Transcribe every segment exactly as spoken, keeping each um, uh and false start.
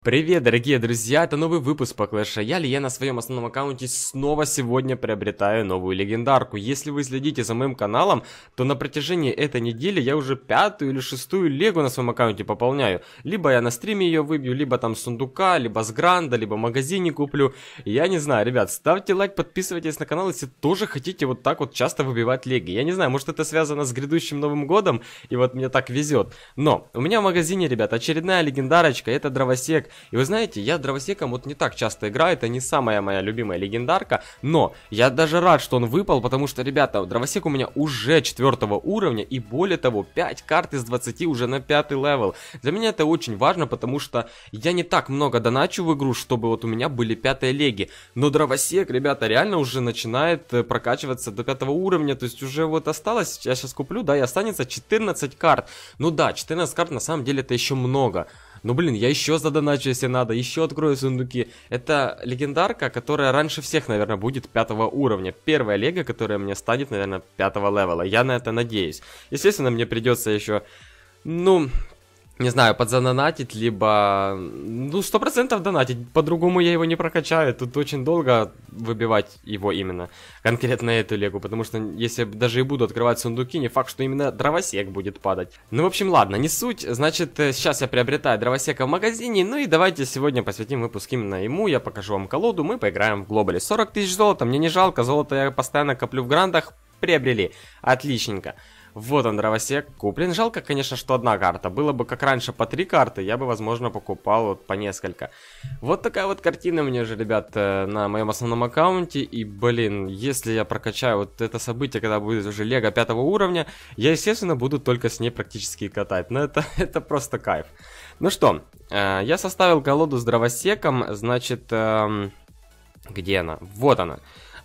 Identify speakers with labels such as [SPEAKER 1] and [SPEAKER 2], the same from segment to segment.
[SPEAKER 1] Привет, дорогие друзья, это новый выпуск по Clash Royale. Я на своем основном аккаунте снова сегодня приобретаю новую легендарку. Если вы следите за моим каналом, то на протяжении этой недели я уже пятую или шестую легу на своем аккаунте пополняю. Либо я на стриме ее выбью, либо там с сундука, либо с гранда, либо в магазине куплю. Я не знаю, ребят, ставьте лайк, подписывайтесь на канал, если тоже хотите вот так вот часто выбивать леги. Я не знаю, может это связано с грядущим Новым годом, и вот мне так везет. Но у меня в магазине, ребят, очередная легендарочка, это Дровосек. И вы знаете, я Дровосеком вот не так часто играю, это не самая моя любимая легендарка, но я даже рад, что он выпал, потому что, ребята, Дровосек у меня уже четвертого уровня, и более того, пять карт из двадцати уже на пятый левел. Для меня это очень важно, потому что я не так много доначу в игру, чтобы вот у меня были пятые леги, но Дровосек, ребята, реально уже начинает прокачиваться до пятого уровня, то есть уже вот осталось, я сейчас куплю, да, и останется четырнадцать карт. Ну да, четырнадцать карт на самом деле это еще много. Ну блин, я еще задоначу, если надо, еще открою сундуки. Это легендарка, которая раньше всех, наверное, будет пятого уровня. Первая лего, которая мне станет, наверное, пятого левела. Я на это надеюсь. Естественно, мне придется еще, ну... не знаю, подзадонатить, либо, ну, сто процентов донатить, по-другому я его не прокачаю, тут очень долго выбивать его именно, конкретно эту легу, потому что если даже и буду открывать сундуки, не факт, что именно Дровосек будет падать. Ну, в общем, ладно, не суть, значит, сейчас я приобретаю Дровосека в магазине, ну и давайте сегодня посвятим выпуск именно ему, я покажу вам колоду, мы поиграем в глобале. сорок тысяч золота, мне не жалко, золото я постоянно коплю в грандах, приобрели, отличненько. Вот он, Дровосек, куплен. Жалко, конечно, что одна карта. Было бы как раньше по три карты, я бы, возможно, покупал вот по несколько. Вот такая вот картина у меня же, ребят, на моем основном аккаунте. И, блин, если я прокачаю вот это событие, когда будет уже лего пятого уровня, я, естественно, буду только с ней практически катать. Но это, это просто кайф. Ну что, я составил колоду с Дровосеком, значит, где она? Вот она.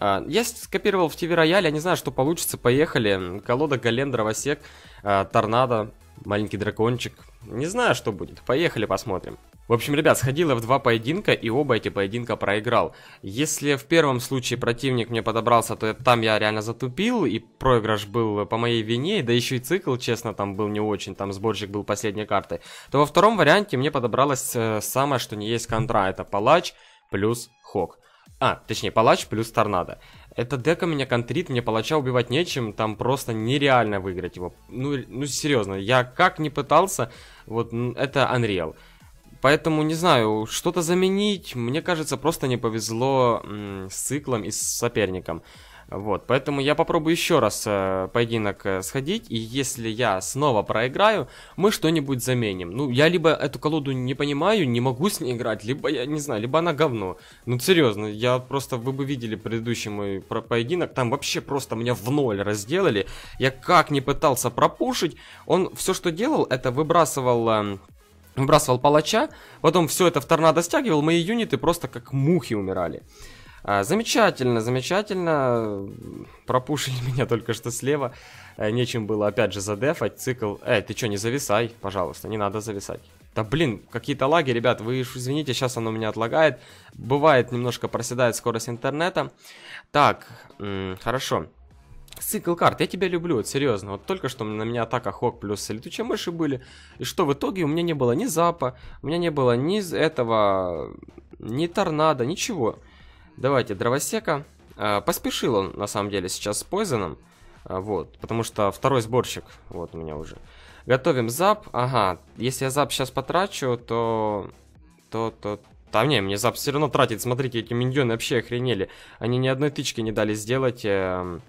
[SPEAKER 1] Я скопировал в ти ви Royale, я не знаю, что получится, поехали. Колода Голем, Дровосек, Торнадо, маленький дракончик. Не знаю, что будет, поехали посмотрим. В общем, ребят, сходил я в два поединка, и оба эти поединка проиграл. Если в первом случае противник мне подобрался, то там я реально затупил, и проигрыш был по моей вине, да еще и цикл, честно, там был не очень, там сборщик был последней картой. То во втором варианте мне подобралось самое, что не есть контра, это палач плюс хок. А, точнее, палач плюс торнадо. Эта дека меня контрит, мне палача убивать нечем, там просто нереально выиграть его. Ну, ну серьезно, я как не пытался, вот это Unreal. Поэтому, не знаю, что-то заменить, мне кажется, просто не повезло м, с циклом и с соперником. Вот, поэтому я попробую еще раз э, поединок э, сходить, и если я снова проиграю, мы что-нибудь заменим. Ну, я либо эту колоду не понимаю, не могу с ней играть, либо я не знаю, либо она говно. Ну, серьезно, я просто, вы бы видели предыдущий мой поединок, там вообще просто меня в ноль разделали. Я как не пытался пропушить, он все, что делал, это выбрасывал... Э, Выбрасывал палача, потом все это в торнадо стягивал, мои юниты просто как мухи умирали. А, замечательно, замечательно. Пропушили меня только что слева. А, нечем было опять же задефать. Цикл. Эй, ты что, не зависай, пожалуйста, не надо зависать. Да блин, какие-то лаги, ребят, вы уж извините, сейчас оно у меня отлагает. Бывает, немножко проседает скорость интернета. Так, хорошо. Цикл карт, я тебя люблю, вот серьезно. Вот только что на меня атака Хок плюс летучие мыши были. И что в итоге? У меня не было ни запа, у меня не было ни этого, ни торнадо, ничего. Давайте Дровосека. А, поспешил он, на самом деле, сейчас с Пойзоном. А, вот, потому что второй сборщик, вот у меня уже. Готовим зап. Ага, если я зап сейчас потрачу, то... То, то... Там не, мне зап все равно тратить. Смотрите, эти миньоны вообще охренели. Они ни одной тычки не дали сделать... Э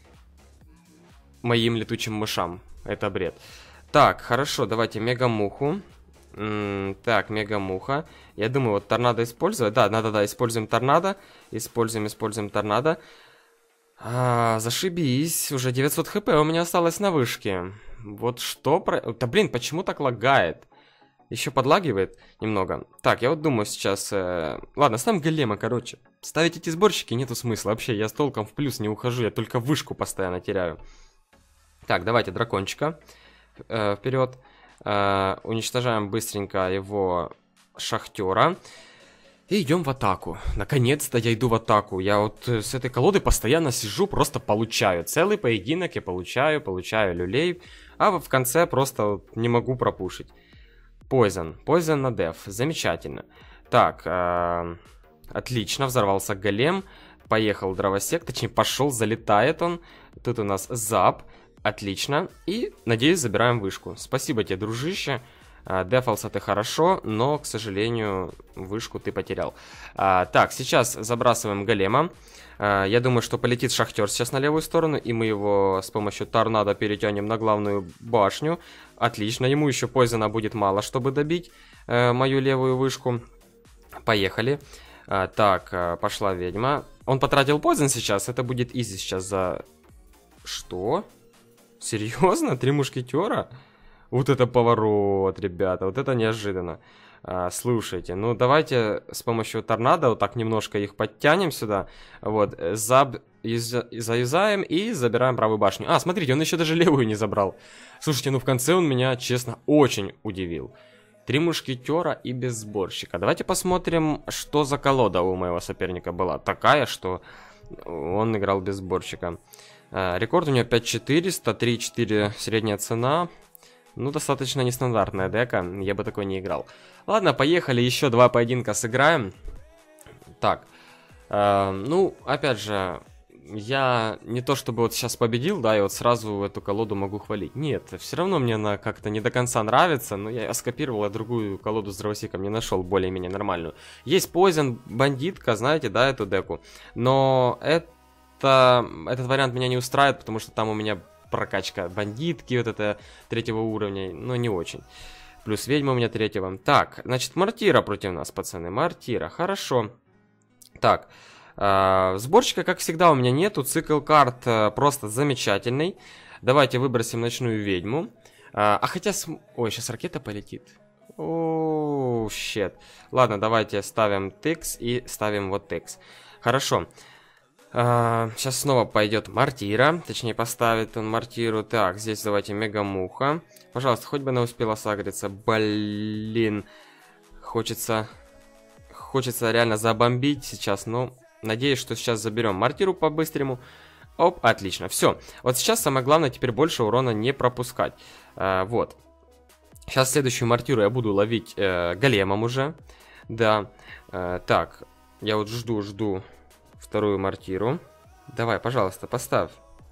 [SPEAKER 1] моим летучим мышам. Это бред. Так, хорошо, давайте мегамуху. М-м, так, мегамуха. Я думаю, вот торнадо использовать. Да, надо-да, используем торнадо. Используем, используем торнадо. А, зашибись. Уже девятьсот хп у меня осталось на вышке. Вот что про... Да блин, почему так лагает? Еще подлагивает немного. Так, я вот думаю сейчас... Э... Ладно, ставим голема, короче. Ставить эти сборщики нету смысла. Вообще, я с толком в плюс не ухожу. Я только вышку постоянно теряю. Так, давайте дракончика э, вперед. Э, уничтожаем быстренько его шахтера. И идем в атаку. Наконец-то я иду в атаку. Я вот с этой колоды постоянно сижу, просто получаю. Целый поединок я получаю, получаю люлей. А в конце просто вот не могу пропушить. Poison. Poison на деф. Замечательно. Так, э, отлично. Взорвался голем. Поехал дровосек. Точнее, пошел, залетает он. Тут у нас зап. Отлично. И, надеюсь, забираем вышку. Спасибо тебе, дружище. Дефался ты хорошо, но, к сожалению, вышку ты потерял. а, Так, сейчас забрасываем голема. а, Я думаю, что полетит шахтер сейчас на левую сторону, и мы его с помощью торнадо перетянем на главную башню. Отлично, ему еще поизона будет мало, чтобы добить э, мою левую вышку. Поехали. а, Так, а, пошла ведьма. Он потратил поизон сейчас, это будет изи сейчас за... Что? Серьезно? Три мушкетера? Вот это поворот, ребята, вот это неожиданно. а, Слушайте, ну давайте с помощью торнадо вот так немножко их подтянем сюда. Вот, заб... заюзаем и забираем правую башню. А, смотрите, он еще даже левую не забрал. Слушайте, ну в конце он меня, честно, очень удивил. Три мушкетера и без сборщика. Давайте посмотрим, что за колода у моего соперника была. Такая, что он играл без сборщика. а, Рекорд у него пять четыреста, три четыре средняя цена. Ну, достаточно нестандартная дека, я бы такой не играл. Ладно, поехали, еще два поединка сыграем. Так, э, ну, опять же, я не то чтобы вот сейчас победил, да, и вот сразу эту колоду могу хвалить. Нет, все равно мне она как-то не до конца нравится, но я скопировал, а другую колоду с дровосеком не нашел более-менее нормальную. Есть Poison, бандитка, знаете, да, эту деку, но это, этот вариант меня не устраивает, потому что там у меня... прокачка бандитки, вот это третьего уровня, но не очень. Плюс ведьма у меня третьего. Так, значит, мортира против нас, пацаны. Мортира, хорошо. Так, э, сборщика, как всегда, у меня нету. Цикл карт э, просто замечательный. Давайте выбросим ночную ведьму. Э, а хотя... С... Ой, сейчас ракета полетит. Оу, щет. Ладно, давайте ставим текс и ставим вот текс. Хорошо. Uh, сейчас снова пойдет мортира, точнее поставит он мортиру. Так, здесь давайте мегамуха. Пожалуйста, хоть бы она успела сагриться. Блин, хочется, хочется реально забомбить сейчас, но надеюсь, что сейчас заберем мортиру по-быстрому. Оп, отлично, все. Вот сейчас самое главное теперь больше урона не пропускать. uh, Вот. Сейчас следующую мортиру я буду ловить uh, големом уже. Да, uh, так, я вот жду, жду вторую мортиру. Давай, пожалуйста, поставь.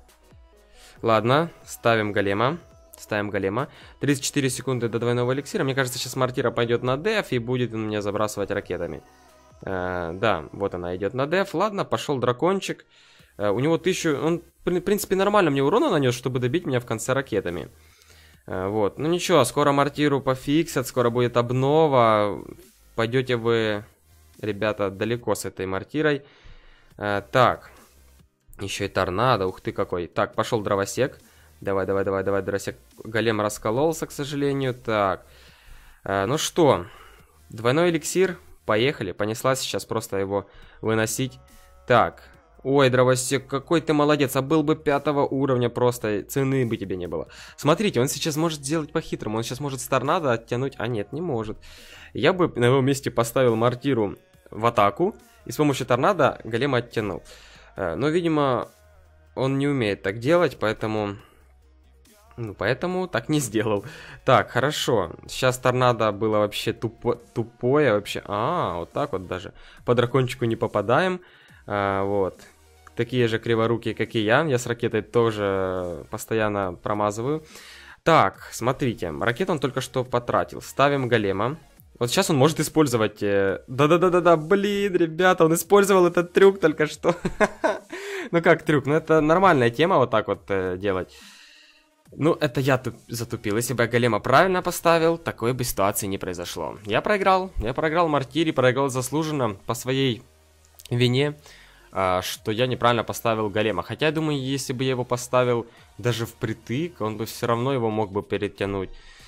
[SPEAKER 1] Ладно, ставим голема. Ставим голема. тридцать четыре секунды до двойного эликсира. Мне кажется, сейчас мортира пойдет на деф и будет меня забрасывать ракетами. э, Да, вот она идет на деф. Ладно, пошел дракончик. э, У него тысячу... Он, в принципе, нормально мне урона нанес, чтобы добить меня в конце ракетами. э, Вот, ну ничего, скоро мортиру пофиксят. Скоро будет обнова. Пойдете вы, ребята, далеко с этой мортирой. Uh, так, еще и торнадо, ух ты какой. Так, пошел дровосек. Давай, давай, давай, давай, дровосек. Голем раскололся, к сожалению. Так, uh, ну что, двойной эликсир, поехали. Понеслась сейчас просто его выносить. Так, ой, дровосек, какой ты молодец. А был бы пятого уровня, просто цены бы тебе не было. Смотрите, он сейчас может сделать по-хитрому. Он сейчас может с торнадо оттянуть, а нет, не может. Я бы на его месте поставил мортиру в атаку и с помощью торнадо голема оттянул. Но, видимо, он не умеет так делать, поэтому... Ну, поэтому так не сделал. Так, хорошо. Сейчас торнадо было вообще тупо... тупое. Вообще. А, вот так вот даже. По дракончику не попадаем. А, вот. Такие же криворукие, как и я. Я с ракетой тоже постоянно промазываю. Так, смотрите. Ракету он только что потратил. Ставим голема. Вот сейчас он может использовать... Да-да-да-да-да, блин, ребята, он использовал этот трюк только что. Ну как трюк? Ну это нормальная тема вот так вот э, делать. Ну это я тут затупил. Если бы я голема правильно поставил, такой бы ситуации не произошло. Я проиграл. Я проиграл мортире, проиграл заслуженно по своей вине, э, что я неправильно поставил голема. Хотя я думаю, если бы я его поставил даже впритык, он бы все равно его мог бы перетянуть.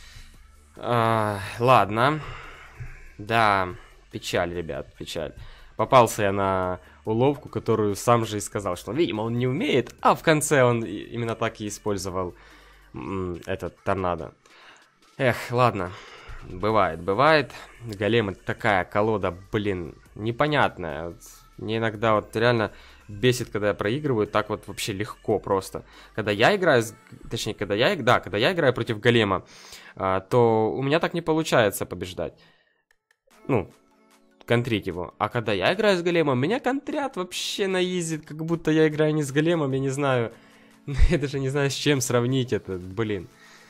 [SPEAKER 1] Э, ладно. Да, печаль, ребят, печаль. Попался я на уловку, которую сам же и сказал, что, видимо, он не умеет, а в конце он именно так и использовал этот торнадо. Эх, ладно, бывает, бывает. Голем — это такая колода, блин, непонятная. Вот, мне иногда вот реально бесит, когда я проигрываю, так вот вообще легко просто. Когда я играю, точнее, когда я, да, когда я играю против голема, а, то у меня так не получается побеждать. Ну, контрить его. А когда я играю с големом, меня контрят вообще на изи, как будто я играю не с големом, я не знаю. Я даже не знаю, с чем сравнить это, блин.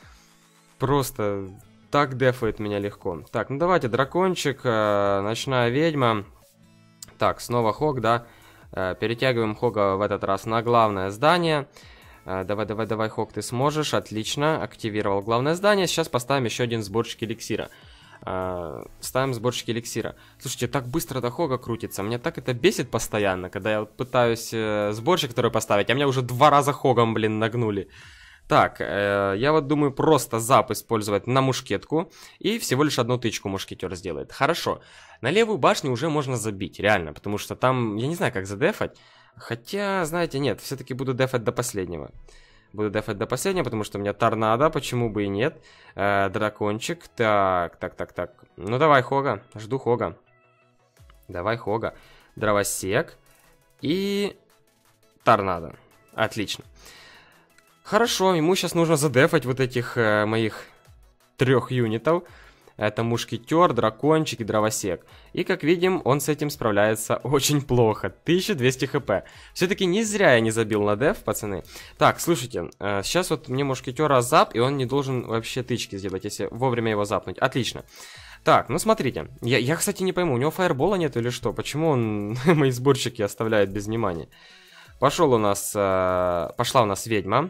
[SPEAKER 1] Просто так дефает меня легко. Так, ну давайте, дракончик, э, ночная ведьма. Так, снова Хог, да. Э, перетягиваем Хога в этот раз на главное здание. Э, давай, давай, давай, Хог, ты сможешь. Отлично, активировал главное здание. Сейчас поставим еще один сборщик эликсира. Э, ставим сборщик эликсира. Слушайте, так быстро до Хога крутится. Меня так это бесит постоянно, когда я вот пытаюсь э, сборщик второй поставить, а меня уже два раза Хогом, блин, нагнули. Так, э, я вот думаю просто зап использовать на мушкетку. И всего лишь одну тычку мушкетер сделает. Хорошо. На левую башню уже можно забить, реально. Потому что там, я не знаю, как задефать. Хотя, знаете, нет, все-таки буду дефать до последнего. Буду дефать до последнего, потому что у меня торнадо, почему бы и нет. Э, дракончик, так, так, так, так. Ну давай, Хога, жду Хога. Давай, Хога. Дровосек. И торнадо. Отлично. Хорошо, ему сейчас нужно задефать вот этих э, моих трех юнитов. Это мушкетер, дракончик и дровосек. И как видим, он с этим справляется очень плохо. тысяча двести хп. Все-таки не зря я не забил на деф, пацаны. Так, слушайте, э, сейчас вот мне мушкетера зап, и он не должен вообще тычки сделать, если вовремя его запнуть. Отлично. Так, ну смотрите. Я, я кстати, не пойму, у него фаербола нет или что? Почему он мои сборщики оставляет без внимания? Пошел у нас... Э, пошла у нас ведьма.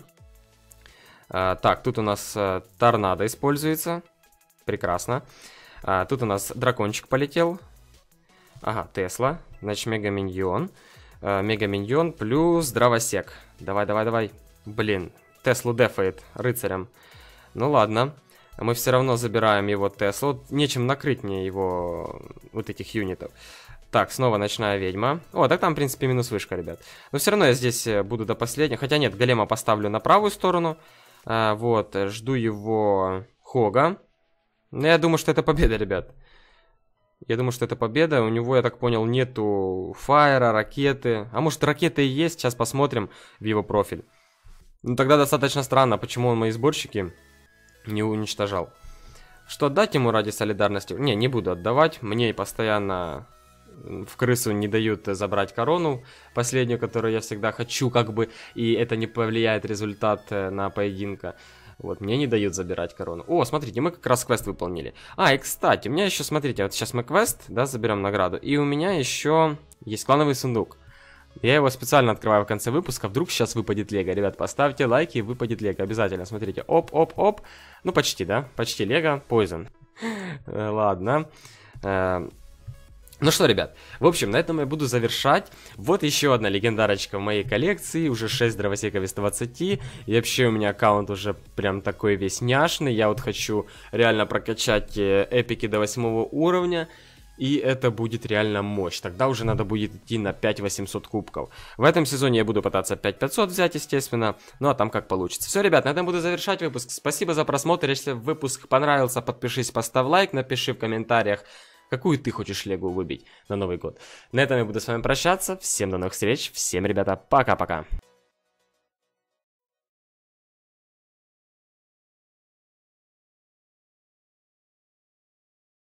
[SPEAKER 1] Uh, так, тут у нас uh, торнадо используется. Прекрасно. uh, Тут у нас дракончик полетел. Ага, Тесла. Значит, мега-миньон. uh, Мега-миньон плюс дровосек. Давай, давай, давай. Блин, Теслу дефает рыцарем. Ну ладно. Мы все равно забираем его Теслу. Нечем накрыть мне его вот этих юнитов. Так, снова ночная ведьма. О, так там, в принципе, минус вышка, ребят. Но все равно я здесь буду до последнего. Хотя нет, голема поставлю на правую сторону. А, вот, жду его Хога. Но я думаю, что это победа, ребят. Я думаю, что это победа. У него, я так понял, нету фаера, ракеты. А может, ракеты и есть? Сейчас посмотрим в его профиль. Ну, тогда достаточно странно, почему он мои сборщики не уничтожал. Что, отдать ему ради солидарности? Не, не буду отдавать. Мне постоянно... в крысу не дают забрать корону, последнюю, которую я всегда хочу, как бы, и это не повлияет результат на поединка. Вот, мне не дают забирать корону. О, смотрите, мы как раз квест выполнили. А, и кстати, у меня еще, смотрите, вот сейчас мы квест, да, заберем награду, и у меня еще есть клановый сундук. Я его специально открываю в конце выпуска, вдруг сейчас выпадет лего. Ребят, поставьте лайки, выпадет лего, обязательно, смотрите, оп-оп-оп. Ну, почти, да, почти лего, Poison. Ладно. Ну что, ребят, в общем, на этом я буду завершать. Вот еще одна легендарочка в моей коллекции, уже шесть дровосеков из двадцати. И вообще у меня аккаунт уже прям такой весь няшный. Я вот хочу реально прокачать эпики до восьмого уровня. И это будет реально мощь. Тогда уже надо будет идти на пять восемьсот кубков. В этом сезоне я буду пытаться пять пятьсот взять, естественно. Ну а там как получится. Все, ребят, на этом буду завершать выпуск. Спасибо за просмотр. Если выпуск понравился, подпишись, поставь лайк, напиши в комментариях, какую ты хочешь легу выбить на Новый год. На этом я буду с вами прощаться. Всем до новых встреч. Всем, ребята, пока-пока.